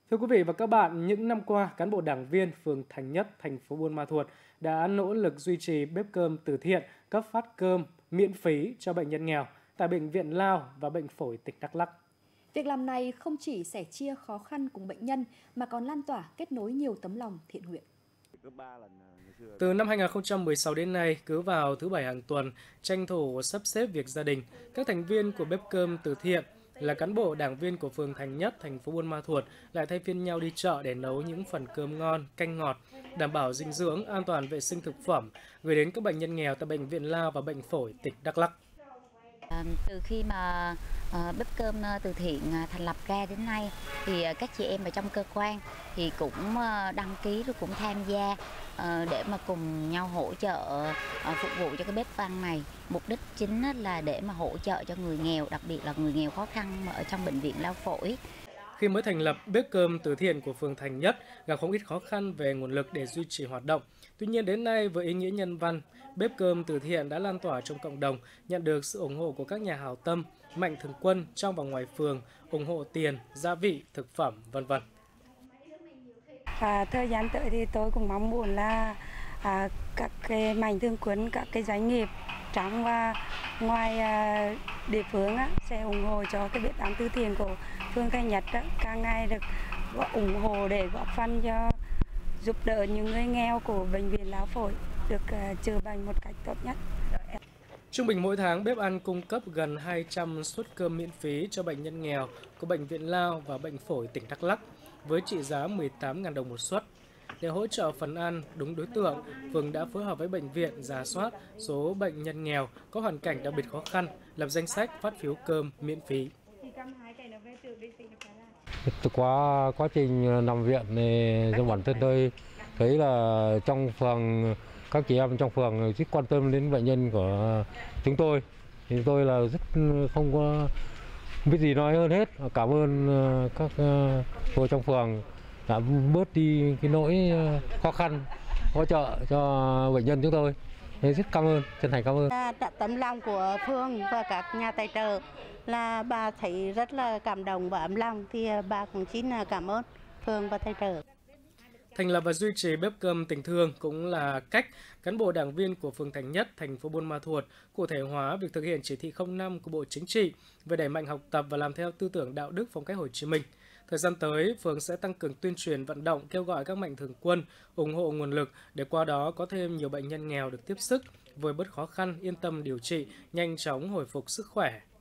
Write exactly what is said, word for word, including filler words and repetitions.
Thưa quý vị và các bạn, những năm qua, cán bộ đảng viên phường Thành Nhất, thành phố Buôn Ma Thuột đã nỗ lực duy trì bếp cơm từ thiện, cấp phát cơm miễn phí cho bệnh nhân nghèo tại Bệnh viện Lao và Bệnh phổi tỉnh Đắk Lắk. Việc làm này không chỉ sẻ chia khó khăn cùng bệnh nhân mà còn lan tỏa kết nối nhiều tấm lòng thiện nguyện. Từ năm hai nghìn không trăm mười sáu đến nay, cứ vào thứ Bảy hàng tuần, tranh thủ sắp xếp việc gia đình, các thành viên của bếp cơm từ thiện là cán bộ đảng viên của phường Thành Nhất, thành phố Buôn Ma Thuột lại thay phiên nhau đi chợ để nấu những phần cơm ngon, canh ngọt, đảm bảo dinh dưỡng, an toàn vệ sinh thực phẩm, gửi đến các bệnh nhân nghèo tại Bệnh viện Lao và Bệnh phổi tỉnh Đắk Lắk. À, từ khi mà uh, bếp cơm uh, từ thiện uh, thành lập ra đến nay thì uh, các chị em ở trong cơ quan thì cũng uh, đăng ký rồi cũng tham gia uh, để mà cùng nhau hỗ trợ uh, phục vụ cho cái bếp ăn này. Mục đích chính là để mà hỗ trợ cho người nghèo, đặc biệt là người nghèo khó khăn ở trong bệnh viện Lao phổi. Khi mới thành lập, bếp cơm từ thiện của phường Thành Nhất gặp không ít khó khăn về nguồn lực để duy trì hoạt động. Tuy nhiên đến nay với ý nghĩa nhân văn, bếp cơm từ thiện đã lan tỏa trong cộng đồng, nhận được sự ủng hộ của các nhà hảo tâm, mạnh thường quân trong và ngoài phường, ủng hộ tiền, gia vị, thực phẩm, vân vân. À, thời gian tới thì tôi cũng mong muốn là à, các cái mạnh thường quân, các cái doanh nghiệp trong và ngoài à, địa phương á, sẽ ủng hộ cho cái bếp ăn từ thiện của phường Thành Nhất á, càng ngày được ủng hộ để góp phần cho giúp đỡ những người nghèo của bệnh viện Lao phổi được uh, chữa bệnh một cách tốt nhất. Trung bình mỗi tháng, bếp ăn cung cấp gần hai trăm suất cơm miễn phí cho bệnh nhân nghèo của Bệnh viện Lao và Bệnh phổi tỉnh Đắk Lắk với trị giá mười tám nghìn đồng một suất. Để hỗ trợ phần ăn đúng đối tượng, phường đã phối hợp với bệnh viện rà soát số bệnh nhân nghèo có hoàn cảnh đặc biệt khó khăn, lập danh sách phát phiếu cơm miễn phí. Qua quá trình nằm viện thì do bản thân tôi thấy là trong phường, các chị em trong phường rất quan tâm đến bệnh nhân của chúng tôi. Thì tôi là rất không có biết gì nói hơn hết. Cảm ơn các cô trong phường đã bớt đi cái nỗi khó khăn, hỗ trợ cho bệnh nhân chúng tôi. Tôi rất cảm ơn, chân thành cảm ơn. Tấm lòng của phường và các nhà tài trợ là bà thấy rất là cảm động và ấm lòng, thì bà cũng xin cảm ơn phường và tài trợ. Thành lập và duy trì bếp cơm tình thương cũng là cách cán bộ đảng viên của phường Thành Nhất, thành phố Buôn Ma Thuột cụ thể hóa việc thực hiện chỉ thị không năm của Bộ Chính trị về đẩy mạnh học tập và làm theo tư tưởng đạo đức phong cách Hồ Chí Minh. Thời gian tới, phường sẽ tăng cường tuyên truyền vận động, kêu gọi các mạnh thường quân ủng hộ nguồn lực để qua đó có thêm nhiều bệnh nhân nghèo được tiếp sức, vơi bớt khó khăn, yên tâm điều trị, nhanh chóng hồi phục sức khỏe.